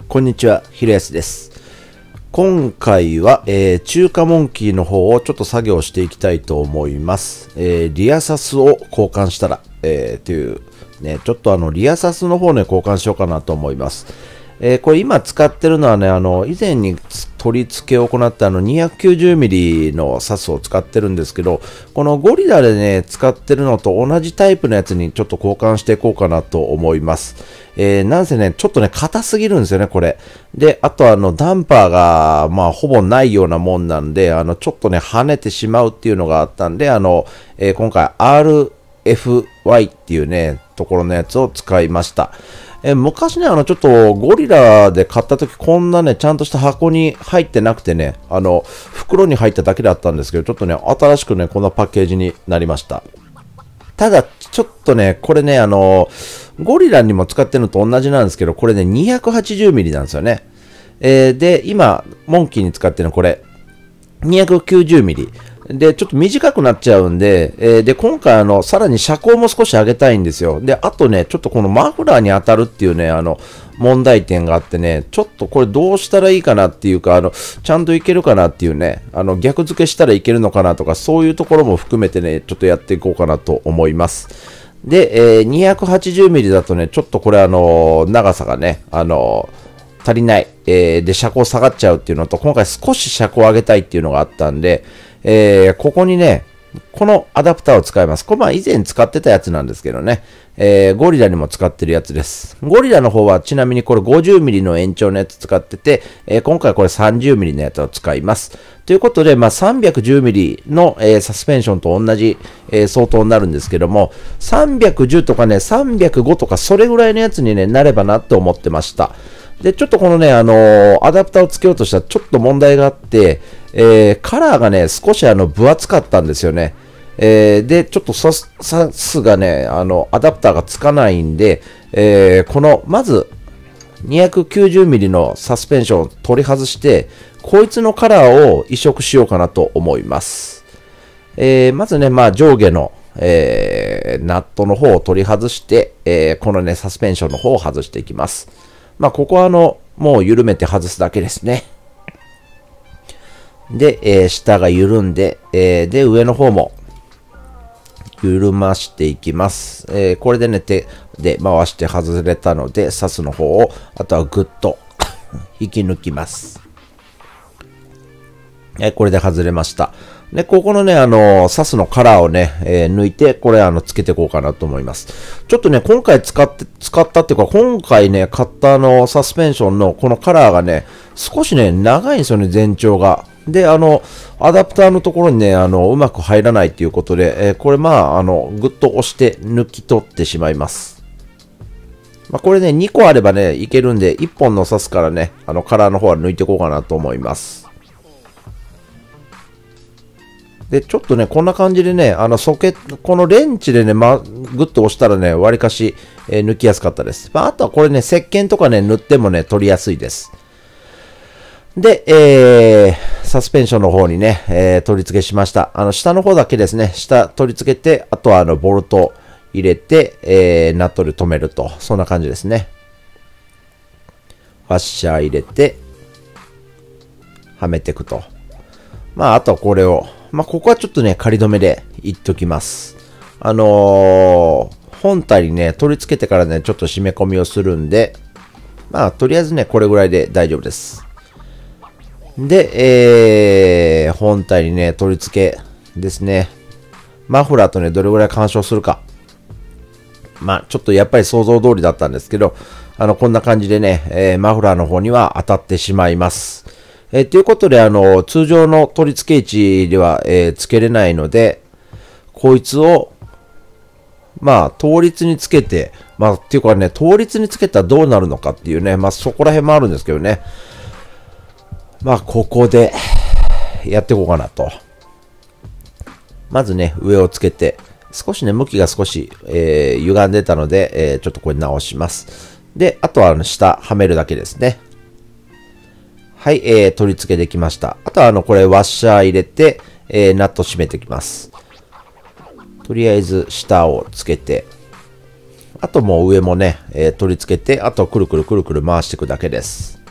こんにちは、ひろやすです。今回は、中華モンキーの方をちょっと作業していきたいと思います。リアサスを交換したら、っていうね、ちょっとリアサスの方ね、交換しようかなと思います。これ今使ってるのはね、以前に取り付けを行った290mm のサスを使ってるんですけど、このゴリラでね、使ってるのと同じタイプのやつにちょっと交換していこうかなと思います。なんせね、ちょっとね、硬すぎるんですよね、これ。で、あとダンパーが、まあ、ほぼないようなもんなんで、ちょっとね、跳ねてしまうっていうのがあったんで、今回 RFY っていうね、ところのやつを使いました。昔ね、ちょっとゴリラで買った時こんなね、ちゃんとした箱に入ってなくてね、袋に入っただけだったんですけど、ちょっとね、新しくね、こんなパッケージになりました。ただ、ちょっとね、これね、ゴリラにも使ってるのと同じなんですけど、これね、280mm なんですよね。で、今、モンキーに使ってるのこれ、290mm。で、ちょっと短くなっちゃうんで、で、今回さらに車高も少し上げたいんですよ。で、あとね、ちょっとこのマフラーに当たるっていうね、問題点があってね、ちょっとこれどうしたらいいかなっていうか、ちゃんといけるかなっていうね、逆付けしたらいけるのかなとか、そういうところも含めてね、ちょっとやっていこうかなと思います。で、280mm だとね、ちょっとこれ長さがね、足りない、で、車高下がっちゃうっていうのと、今回少し車高上げたいっていうのがあったんで、ここにね、このアダプターを使います。これまあ以前使ってたやつなんですけどね、ゴリラにも使ってるやつです。ゴリラの方はちなみにこれ 50mm の延長のやつ使ってて、今回これ 30mm のやつを使います。ということで、まあ 310mm の、サスペンションと同じ、相当になるんですけども、310とかね、305とかそれぐらいのやつに、ね、なればなって思ってました。で、ちょっとこのね、アダプターをつけようとしたらちょっと問題があって、カラーがね、少し分厚かったんですよね。で、ちょっとサスがね、アダプターがつかないんで、この、まず、290mm のサスペンションを取り外して、こいつのカラーを移植しようかなと思います。まずね、まあ上下の、ナットの方を取り外して、このね、サスペンションの方を外していきます。まあ、ここはもう緩めて外すだけですね。で、下が緩んで、で、上の方も緩ましていきます。これでね、手で回して外れたので、サスの方を、あとはグッと引き抜きます。これで外れました。で、ここのね、サスのカラーをね、抜いて、これつけていこうかなと思います。ちょっとね、今回使ったっていうか、今回ね、買ったサスペンションのこのカラーがね、少しね、長いんですよね、全長が。で、アダプターのところにね、うまく入らないっていうことで、これまあ、ぐっと押して抜き取ってしまいます。まあ、これね、2個あればね、いけるんで、1本のサスからね、カラーの方は抜いていこうかなと思います。で、ちょっとね、こんな感じでね、このレンチでね、グッと押したらね、わりかし、抜きやすかったです。まあ、あとはこれね、石鹸とかね、塗ってもね、取りやすいです。で、サスペンションの方にね、取り付けしました。下の方だけですね、下取り付けて、あとはボルト入れて、ナットで留めると。そんな感じですね。ワッシャー入れて、はめていくと。まあ、あとはこれを、まあ、ここはちょっとね、仮止めでいっときます。本体にね、取り付けてからね、ちょっと締め込みをするんで、まあ、とりあえずね、これぐらいで大丈夫です。で、本体にね、取り付けですね。マフラーとね、どれぐらい干渉するか。まあ、ちょっとやっぱり想像通りだったんですけど、こんな感じでね、マフラーの方には当たってしまいます。ということで、通常の取り付け位置では、つけれないので、こいつを、まあ、倒立につけて、まあ、っていうかね、倒立につけたらどうなるのかっていうね、まあ、そこら辺もあるんですけどね。まあ、ここで、やっていこうかなと。まずね、上をつけて、少しね、向きが少し、歪んでたので、ちょっとこれ直します。で、あとは下、はめるだけですね。はい、取り付けできました。あとはこれワッシャー入れて、ナット締めていきます。とりあえず下をつけて、あともう上もね、取り付けて、あとくるくるくるくる回していくだけです。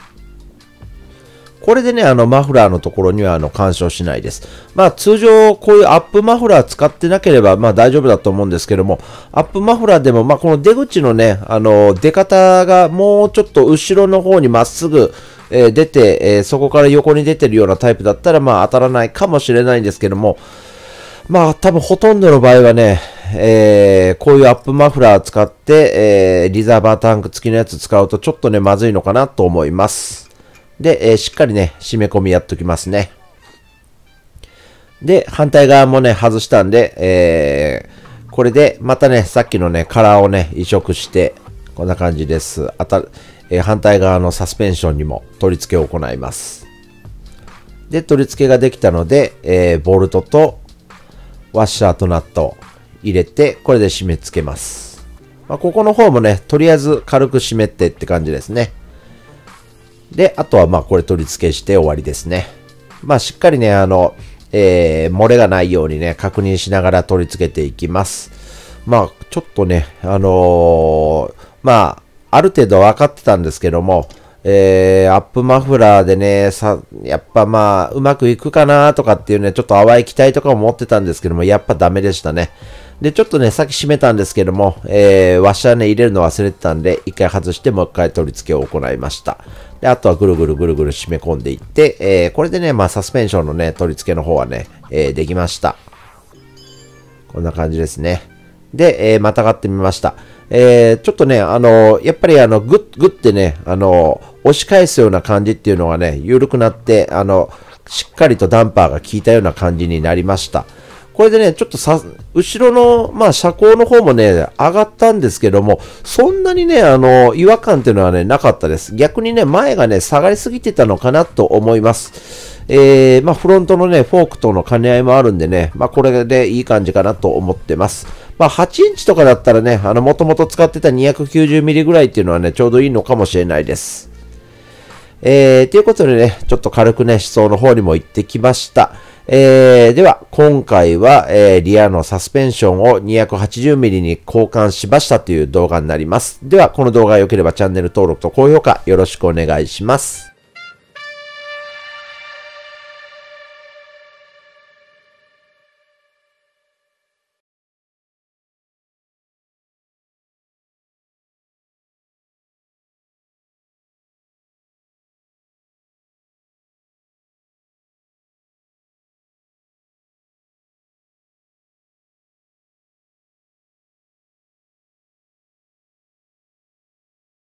これでね、マフラーのところには、干渉しないです。まあ、通常、こういうアップマフラー使ってなければ、まあ、大丈夫だと思うんですけども、アップマフラーでも、まあ、この出口のね、出方がもうちょっと後ろの方にまっすぐ、出て、そこから横に出てるようなタイプだったら、まあ、当たらないかもしれないんですけども、まあ、多分ほとんどの場合はね、こういうアップマフラー使って、リザーバータンク付きのやつ使うとちょっとね、まずいのかなと思います。で、しっかりね、締め込みやっときますね。で、反対側もね、外したんで、これで、またね、さっきのね、カラーをね、移植して、こんな感じです。反対側のサスペンションにも取り付けを行います。で、取り付けができたので、ボルトとワッシャーとナットを入れて、これで締め付けます。まあ、ここの方もね、とりあえず軽く締めてって感じですね。で、あとはまあこれ取り付けして終わりですね。まあしっかりね、漏れがないようにね、確認しながら取り付けていきます。まあちょっとね、まあ、ある程度分かってたんですけども、アップマフラーでね、やっぱまあ、うまくいくかなとかっていうね、ちょっと淡い期待とかも持ってたんですけども、やっぱダメでしたね。で、ちょっとね、さっき閉めたんですけども、ワッシャーね、入れるの忘れてたんで、一回外してもう一回取り付けを行いました。で、あとはぐるぐるぐるぐる締め込んでいって、これでね、まあ、サスペンションのね、取り付けの方はね、できました。こんな感じですね。で、またがってみました。ちょっとね、やっぱりグッてね、押し返すような感じっていうのがね、緩くなって、しっかりとダンパーが効いたような感じになりました。これでね、ちょっと後ろの、まあ、車高の方もね、上がったんですけども、そんなにね、違和感っていうのはね、なかったです。逆にね、前がね、下がりすぎてたのかなと思います。まあ、フロントのね、フォークとの兼ね合いもあるんでね、まあ、これでいい感じかなと思ってます。まあ、8インチとかだったらね、もともと使ってた 290mm ぐらいっていうのはね、ちょうどいいのかもしれないです。ということでね、ちょっと軽くね、思想の方にも行ってきました。では、今回は、リアのサスペンションを 280mm に交換しましたという動画になります。では、この動画が良ければチャンネル登録と高評価よろしくお願いします。